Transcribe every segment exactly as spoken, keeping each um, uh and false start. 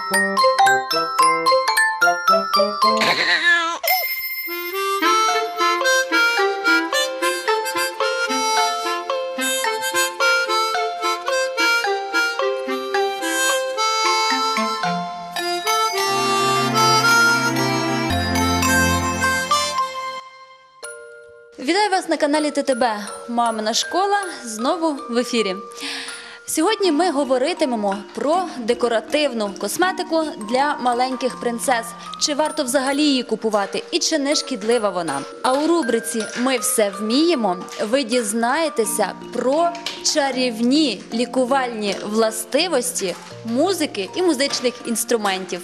Вітаю вас на каналі Т Т Б. Мамина школа знову в ефірі. Сьогодні ми говоритимемо про декоративну косметику для маленьких принцес. Чи варто взагалі її купувати і чи не шкідлива вона? А у рубриці «Ми все вміємо» ви дізнаєтеся про чарівні лікувальні властивості музики і музичних інструментів.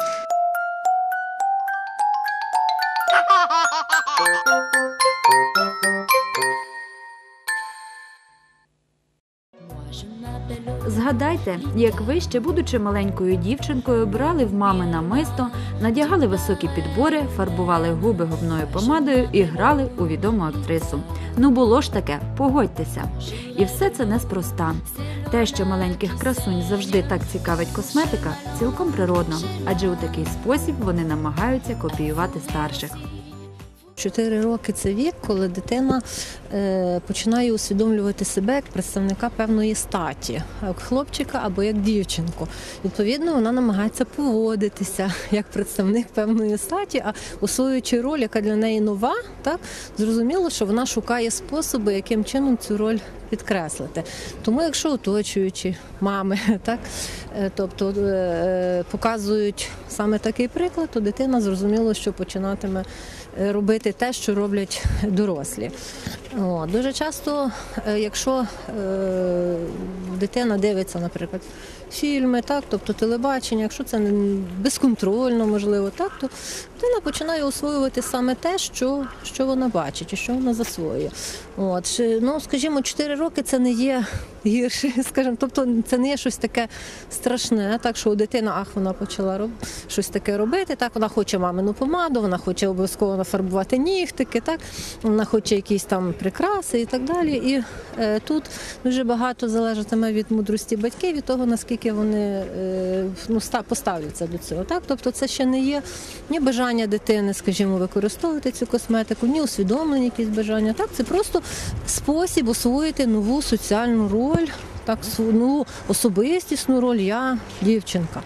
Згадайте, як ви, ще будучи маленькою дівчинкою, брали в мами намисто, надягали високі підбори, фарбували губи губною помадою і грали у відому актрису. Ну було ж таке, погодьтеся. І все це неспроста. Те, що маленьких красунь завжди так цікавить косметика, цілком природно, адже у такий спосіб вони намагаються копіювати старших. Чотири роки – це вік, коли дитина е, починає усвідомлювати себе як представника певної статі, як хлопчика або як дівчинку. Відповідно, вона намагається поводитися як представник певної статі, а усвоюючи роль, яка для неї нова, так, зрозуміло, що вона шукає способи, яким чином цю роль підкреслити. Тому якщо оточуючі мами, так, е, тобто е, показують саме такий приклад, то дитина зрозуміло, що починатиме робити те, що роблять дорослі. О, дуже часто, якщо е, дитина дивиться, наприклад, фільми, так, тобто телебачення, якщо це безконтрольно, можливо, так, то дитина починає освоювати саме те, що, що вона бачить і що вона засвоює. От, ну, скажімо, чотири роки це не є гірше, скажімо, тобто це не є щось таке страшне, так, що дитина, ах, вона почала роб... щось таке робити, так, вона хоче мамину помаду, вона хоче обов'язково нафарбувати нігтики, так, вона хоче якісь там прикраси і так далі. І е, тут дуже багато залежатиме від мудрості батьків, від того, наскільки вони е, ну, поставляться до цього. Так? Тобто це ще не є ні бажання дитини, скажімо, використовувати цю косметику, ні усвідомлені якісь бажання. Так? Це просто спосіб освоїти нову соціальну роль, так, нову особистісну роль «я дівчинка».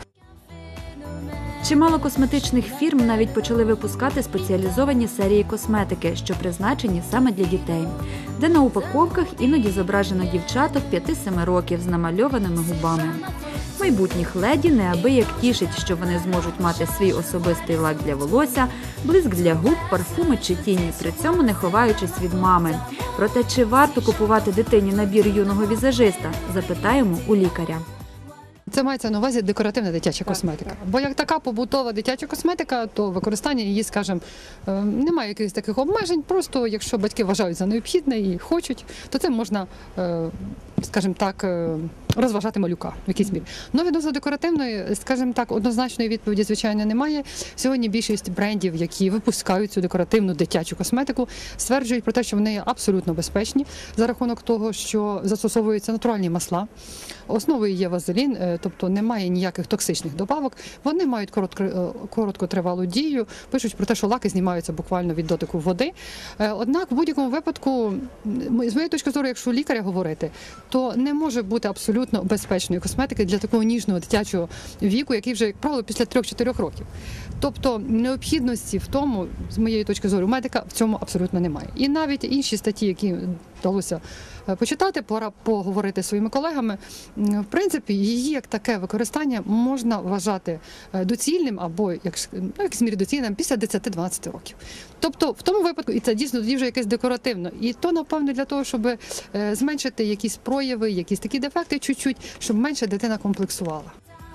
Чимало косметичних фірм навіть почали випускати спеціалізовані серії косметики, що призначені саме для дітей, де на упаковках іноді зображено дівчаток п'яти-семи років з намальованими губами. Майбутніх леді неабияк тішить, що вони зможуть мати свій особистий лак для волосся, блиск для губ, парфуми чи тіні, при цьому не ховаючись від мами. Проте чи варто купувати дитині набір юного візажиста? Запитаємо у лікаря. Це мається на увазі декоративна дитяча косметика. Бо як така побутова дитяча косметика, то використання її, скажімо, немає якихось таких обмежень. Просто якщо батьки вважають за необхідне і хочуть, то це можна, скажімо так, розважати малюка в якійсь мірі. Но відносно декоративної, скажімо так, однозначної відповіді, звичайно, немає. Сьогодні більшість брендів, які випускають цю декоративну дитячу косметику, стверджують про те, що вони абсолютно безпечні за рахунок того, що застосовуються натуральні масла. Основою є вазелін, тобто немає ніяких токсичних добавок. Вони мають коротко, короткотривалу дію, пишуть про те, що лаки знімаються буквально від дотику води. Однак в будь-якому випадку, з моєї точки зору, якщо лікаря говорити, то не може бути абсолютно безпечної косметики для такого ніжного дитячого віку, який вже, як правило, після трьох-чотирьох років. Тобто необхідності в тому, з моєї точки зору, медика в цьому абсолютно немає. І навіть інші статті, які вдалося почитати, пора поговорити зі своїми колегами, в принципі, її як таке використання можна вважати доцільним або, як, ну, в якійсь мірі доцільним, після десяти-дванадцяти років. Тобто, в тому випадку, і це дійсно тоді вже якесь декоративно, і то, напевно, для того, щоб зменшити якісь прояви, якісь такі дефекти чуть-чуть, щоб менше дитина комплексувала.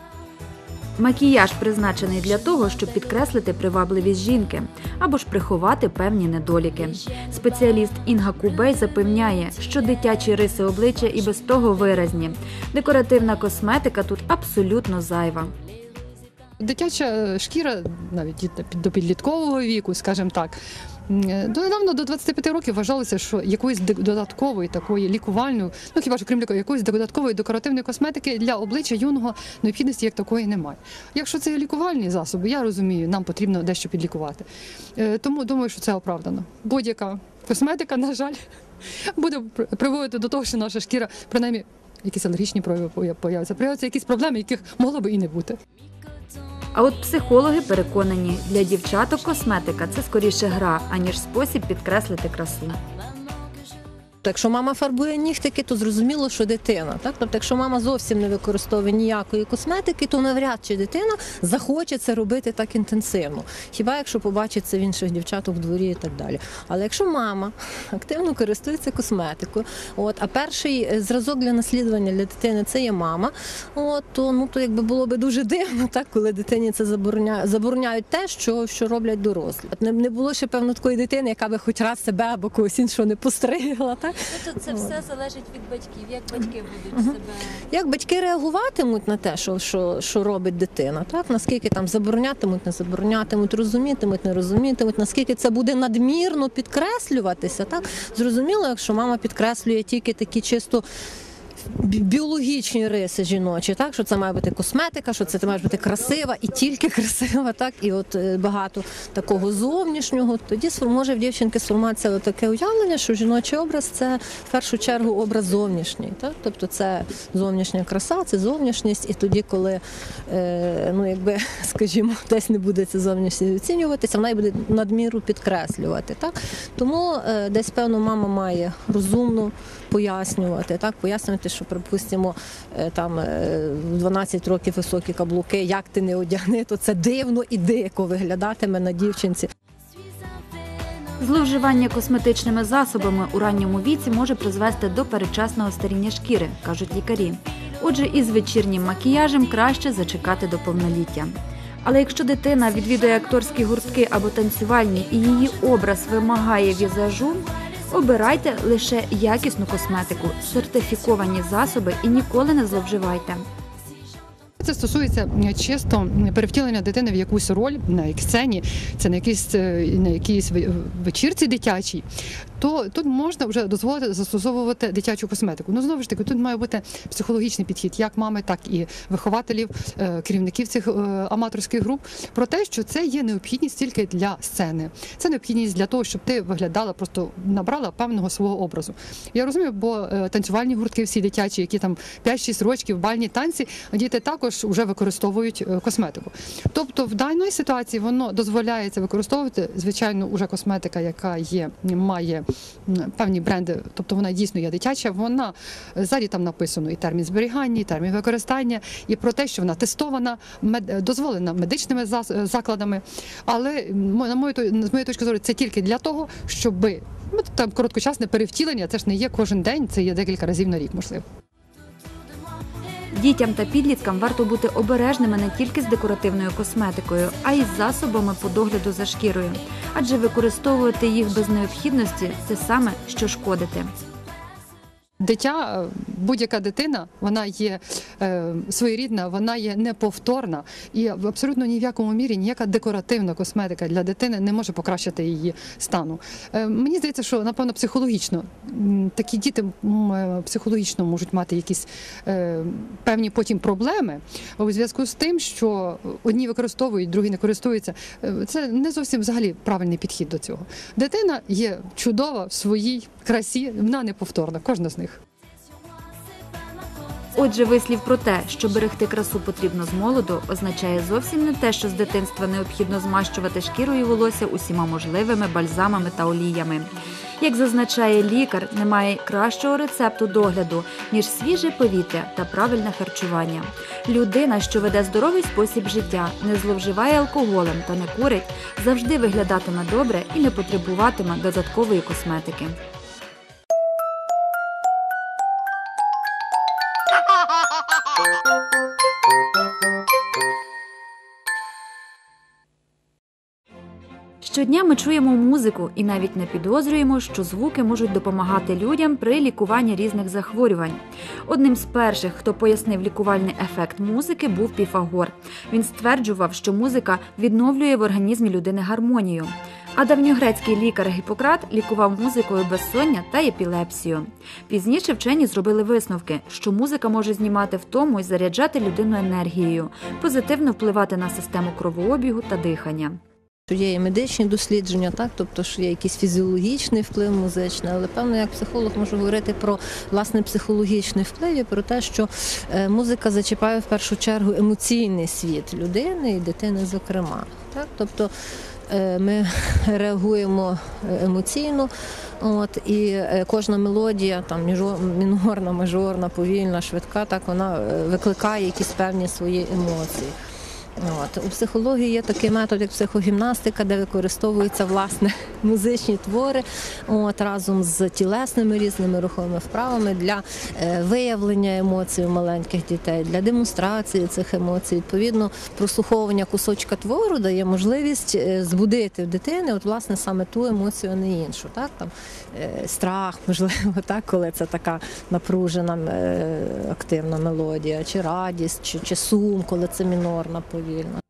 Макіяж призначений для того, щоб підкреслити привабливість жінки або ж приховати певні недоліки. Спеціаліст Інга Кубей запевняє, що дитячі риси обличчя і без того виразні. Декоративна косметика тут абсолютно зайва. Дитяча шкіра, навіть до підліткового віку, скажімо так, Донедавна, до двадцяти п'яти років, вважалося, що якоїсь додаткової такої лікувальної, ну хіба що крім ліку, якоїсь додаткової декоративної косметики для обличчя юного необхідності як такої немає. Якщо це є лікувальні засоби, я розумію, нам потрібно дещо підлікувати. Тому думаю, що це оправдано. Будь-яка косметика, на жаль, буде приводити до того, що наша шкіра, принаймні, якісь алергічні прояви появляться, появляться якісь проблеми, яких могло би і не бути. А от психологи переконані, для дівчаток косметика – це скоріше гра, аніж спосіб підкреслити красу. Якщо мама фарбує нігтики, то зрозуміло, що дитина. Так? Тобто, якщо мама зовсім не використовує ніякої косметики, то навряд чи дитина захоче це робити так інтенсивно. Хіба якщо побачить це в інших дівчаток в дворі і так далі. Але якщо мама активно користується косметикою, от, а перший зразок для наслідування для дитини – це є мама, от, то, ну, то якби було б дуже дивно, так, коли дитині це забороняють, забороняють те, що, що роблять дорослі. Не, не було ще, певно, такої дитини, яка би хоч раз себе або когось іншого не постригла. Так? Тобто це все залежить від батьків, як батьки будуть себе... Як батьки реагуватимуть на те, що, що, що робить дитина, так? Наскільки там заборонятимуть, не заборонятимуть, розумітимуть, не розумітимуть, наскільки це буде надмірно підкреслюватися. Так? Зрозуміло, якщо мама підкреслює тільки такі чисто біологічні риси жіночі, так, що це має бути косметика, що це має бути красива і тільки красива, так, і от багато такого зовнішнього, тоді може в дівчинки сформуватися таке уявлення, що жіночий образ – це в першу чергу образ зовнішній, так, тобто це зовнішня краса, це зовнішність, і тоді, коли, е, ну, якби, скажімо, десь не буде це зовнішність оцінюватися, вона і буде надміру підкреслювати, так, тому е, десь, певно, мама має розумно пояснювати, так, пояснювати, що, припустимо, там в дванадцять років високі каблуки, як ти не одягни, то це дивно і дико виглядатиме на дівчинці. Зловживання косметичними засобами у ранньому віці може призвести до передчасного старіння шкіри, кажуть лікарі. Отже, із вечірнім макіяжем краще зачекати до повноліття. Але якщо дитина відвідує акторські гуртки або танцювальні і її образ вимагає візажу, обирайте лише якісну косметику, сертифіковані засоби і ніколи не зловживайте. Це стосується чисто перевтілення дитини в якусь роль на сцені, це на якійсь, на якійсь вечірці дитячій, то тут можна вже дозволити застосовувати дитячу косметику. Ну, знову ж таки, тут має бути психологічний підхід, як мами, так і вихователів, керівників цих аматорських груп, про те, що це є необхідність тільки для сцени. Це необхідність для того, щоб ти виглядала, просто набрала певного свого образу. Я розумію, бо танцювальні гуртки всі дитячі, які там п'ять-шість років, бальні танці, діти також вже використовують косметику. Тобто в даній ситуації воно дозволяється використовувати, звичайно, уже косметика, яка є, має певні бренди, тобто вона дійсно є дитяча, вона, ззаді там написано і термін зберігання, і термін використання, і про те, що вона тестована, мед, дозволена медичними закладами, але, на мою, з моєї точки зору, це тільки для того, щоб, ну, там короткочасне перевтілення, це ж не є кожен день, це є декілька разів на рік, можливо. Дітям та підліткам варто бути обережними не тільки з декоративною косметикою, а й з засобами по догляду за шкірою. Адже використовувати їх без необхідності – це саме, що шкодити. Дитя, будь-яка дитина, вона є е, своєрідна, вона є неповторна і абсолютно ні в якому мірі ніяка декоративна косметика для дитини не може покращити її стану. Е, мені здається, що, напевно, психологічно, такі діти м, психологічно можуть мати якісь е, певні потім проблеми у зв'язку з тим, що одні використовують, другі не користуються. Е, це не зовсім взагалі правильний підхід до цього. Дитина є чудова в своїй красі, вона неповторна, кожна з них. Отже, вислів про те, що берегти красу потрібно з молоду, означає зовсім не те, що з дитинства необхідно змащувати шкіру і волосся усіма можливими бальзамами та оліями. Як зазначає лікар, немає кращого рецепту догляду, ніж свіже повітря та правильне харчування. Людина, що веде здоровий спосіб життя, не зловживає алкоголем та не курить, завжди виглядатиме добре і не потребуватиме додаткової косметики. Щодня ми чуємо музику і навіть не підозрюємо, що звуки можуть допомагати людям при лікуванні різних захворювань. Одним з перших, хто пояснив лікувальний ефект музики, був Піфагор. Він стверджував, що музика відновлює в організмі людини гармонію. А давньогрецький лікар Гіппократ лікував музикою безсоння та епілепсію. Пізніше вчені зробили висновки, що музика може знімати втому і заряджати людину енергією, позитивно впливати на систему кровообігу та дихання. Є і медичні дослідження, так, тобто що є якийсь фізіологічний вплив музичний, але певно, як психолог можу говорити про власне психологічний вплив і про те, що е, музика зачіпає в першу чергу емоційний світ людини і дитини, зокрема. Так, тобто е, ми реагуємо емоційно, от, і е, кожна мелодія, там мінорна, мажорна, повільна, швидка, так вона викликає якісь певні свої емоції. От. У психології є такий метод, як психогімнастика, де використовуються власне музичні твори от, разом з тілесними різними руховими вправами для е, виявлення емоцій у маленьких дітей, для демонстрації цих емоцій. Відповідно, прослуховування кусочка твору дає можливість е, збудити в дитини от, власне, саме ту емоцію, а не іншу. Так? Там, е, страх, можливо, так, коли це така напружена е, активна мелодія, чи радість, чи, чи сум, коли це мінорна повільна.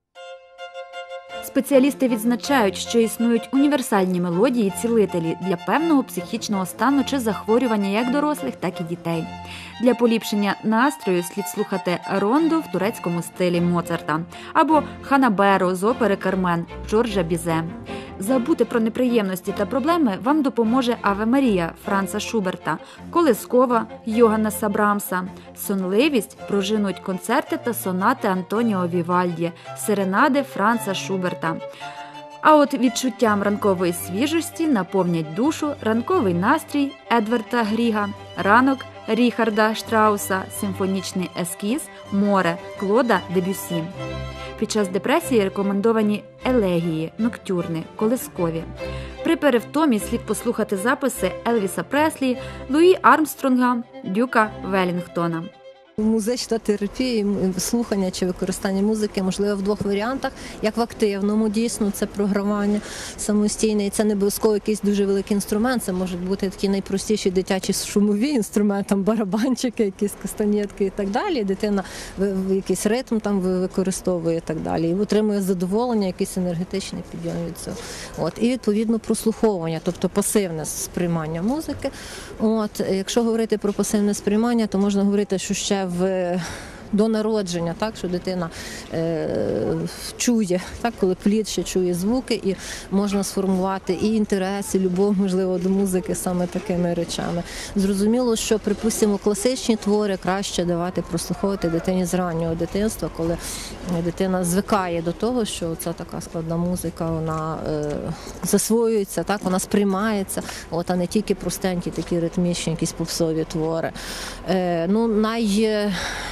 Спеціалісти відзначають, що існують універсальні мелодії-цілителі для певного психічного стану чи захворювання як дорослих, так і дітей. Для поліпшення настрою слід слухати ронду в турецькому стилі Моцарта або ханаберу з опери «Кармен» Жоржа Бізе. Забути про неприємності та проблеми вам допоможе «Аве Марія» Франца Шуберта, «Колискова» Йоганнеса Брамса. Сонливість прожинуть концерти та сонати Антоніо Вівальді, серенади Франца Шуберта. А от відчуттям ранкової свіжості наповнять душу ранковий настрій Едварда Гріга, ранок Ріхарда Штрауса, симфонічний ескіз «Море» Клода Дебюсі. Під час депресії рекомендовані елегії, ноктюрни, колискові. При перевтомі слід послухати записи Елвіса Преслі, Луї Армстронга, Дюка Велінгтона. Музична терапія, слухання чи використання музики можливо в двох варіантах. Як в активному, дійсно, це програвання самостійне. І це не обов'язково якийсь дуже великий інструмент, це можуть бути такі найпростіші дитячі шумові інструменти, там барабанчики, якісь кастанетки і так далі. Дитина якийсь ритм там використовує і так далі. І отримує задоволення, якийсь енергетичний підйом від цього. От. І відповідно прослуховування, тобто пасивне сприймання музики. От. Якщо говорити про пасивне сприймання, то можна говорити, що ще в до народження, так, що дитина е, чує, так, коли плід ще чує звуки, і можна сформувати і інтерес, і любов, можливо, до музики саме такими речами. Зрозуміло, що, припустимо, класичні твори краще давати прослуховувати дитині з раннього дитинства, коли дитина звикає до того, що ця така складна музика, вона е, засвоюється, так, вона сприймається, от, а не тільки простенькі такі ритмічні якісь попсові твори. Е, ну, най...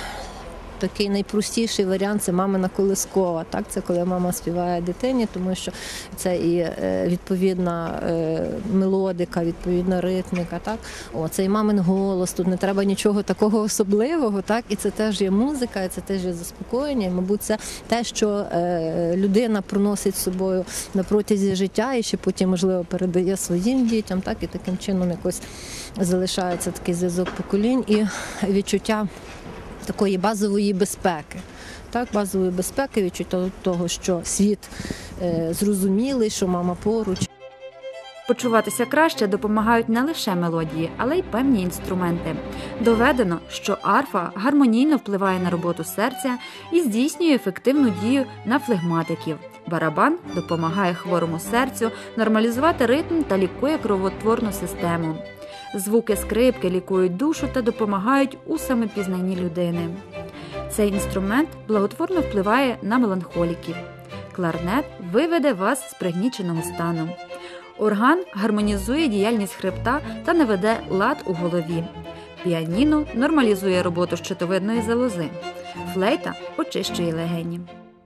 Такий найпростіший варіант – це мамина колискова. Так? Це коли мама співає дитині, тому що це і відповідна мелодика, відповідна ритміка. Так? О, це і мамин голос, тут не треба нічого такого особливого. Так? І це теж є музика, і це теж є заспокоєння. І, мабуть, це те, що людина проносить з собою на протязі життя і ще потім, можливо, передає своїм дітям. Так? І таким чином якось залишається такий зв'язок поколінь і відчуття такої базової безпеки. Так, базової безпеки, відчуття того, що світ е, зрозумілий, що мама поруч. Почуватися краще допомагають не лише мелодії, але й певні інструменти. Доведено, що арфа гармонійно впливає на роботу серця і здійснює ефективну дію на флегматиків. Барабан допомагає хворому серцю нормалізувати ритм та лікує кровотворну систему. Звуки скрипки лікують душу та допомагають у самопізнанні людини. Цей інструмент благотворно впливає на меланхоліків. Кларнет виведе вас з пригніченого стану. Орган гармонізує діяльність хребта та наведе лад у голові. Піаніно нормалізує роботу щитовидної залози. Флейта очищує легені.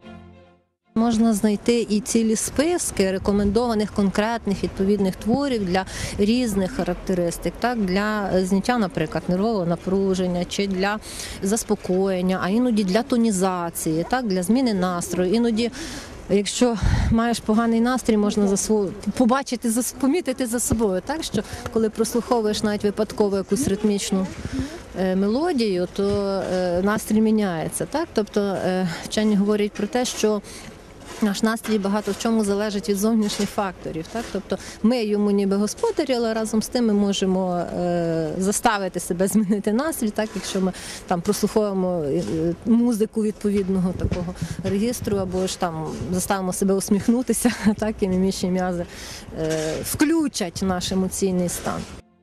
Можна знайти і цілі списки рекомендованих конкретних відповідних творів для різних характеристик, так, для зняття, наприклад, нервового напруження чи для заспокоєння, а іноді для тонізації, так, для зміни настрою. Іноді, якщо маєш поганий настрій, можна за свою, побачити, помітити за собою, так, що коли прослуховуєш навіть випадково якусь ритмічну мелодію, то настрій міняється. Так? Тобто вчені говорять про те, що Наш настрій багато в чому залежить від зовнішніх факторів. Так? Тобто ми йому ніби господарі, але разом з тим ми можемо е, заставити себе змінити настрій, так? Якщо ми там прослуховуємо е, музику відповідного такого регістру, або ж там заставимо себе усміхнутися, так? І мімічні м'язи е, включать наш емоційний стан.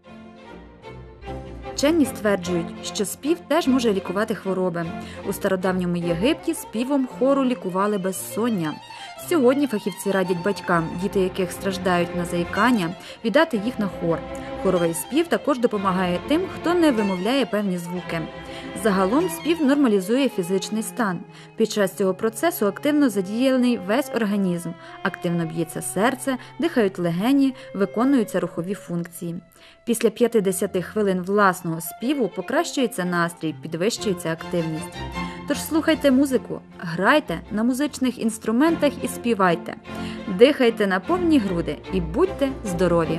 Вчені стверджують, що спів теж може лікувати хвороби. У стародавньому Єгипті співом хору лікували безсоння. Сьогодні фахівці радять батькам, діти яких страждають на заїкання, віддати їх на хор. Хоровий спів також допомагає тим, хто не вимовляє певні звуки. Загалом спів нормалізує фізичний стан. Під час цього процесу активно задіяний весь організм. Активно б'ється серце, дихають легені, виконуються рухові функції. Після п'ятдесят хвилин власного співу покращується настрій, підвищується активність. Тож слухайте музику, грайте на музичних інструментах і співайте. Дихайте на повні груди і будьте здорові!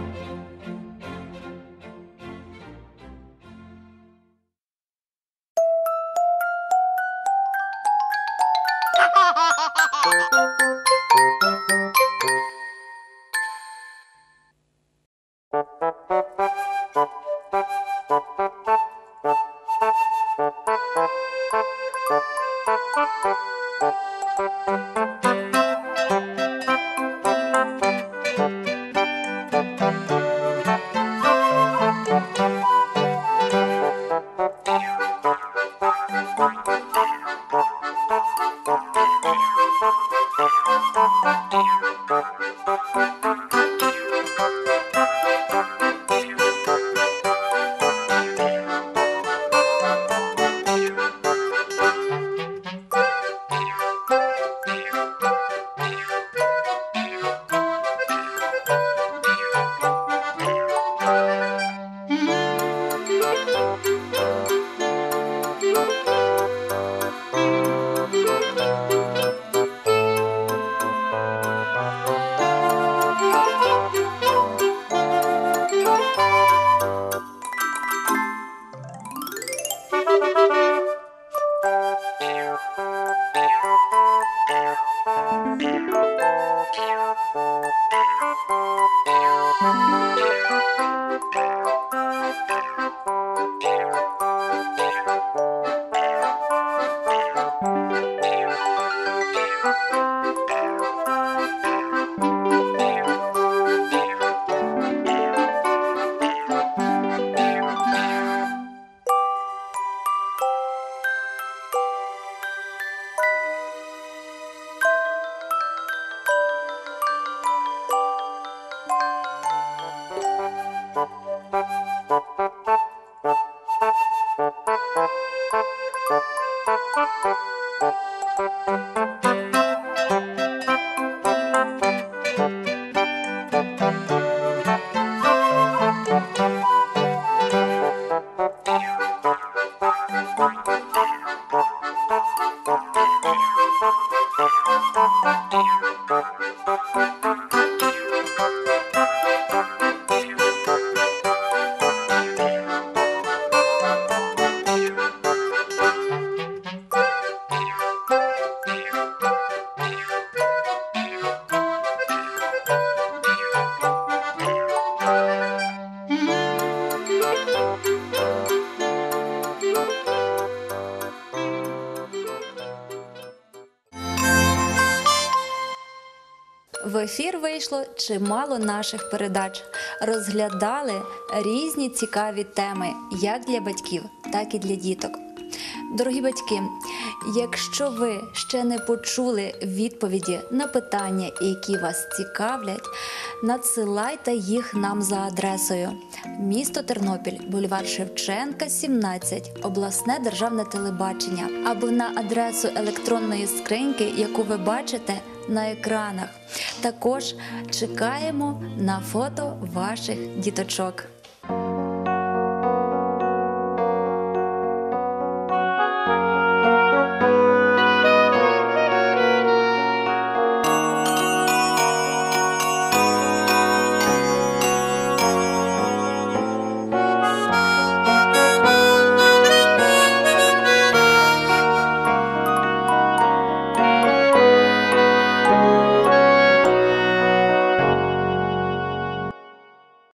В ефір вийшло чимало наших передач. Розглядали різні цікаві теми як для батьків, так і для діток. Дорогі батьки, якщо ви ще не почули відповіді на питання, які вас цікавлять, надсилайте їх нам за адресою: місто Тернопіль, бульвар Шевченка, сімнадцять, обласне державне телебачення, або на адресу електронної скриньки, яку ви бачите на екранах. Також чекаємо на фото ваших діточок.